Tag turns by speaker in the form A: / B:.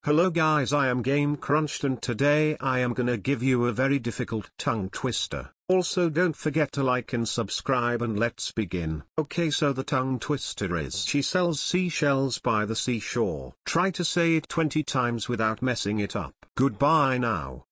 A: Hello guys, I am Game Crunched and today I am gonna give you a very difficult tongue twister. Also don't forget to like and subscribe and let's begin. Okay, so the tongue twister is: she sells seashells by the seashore. Try to say it 20 times without messing it up. Goodbye now.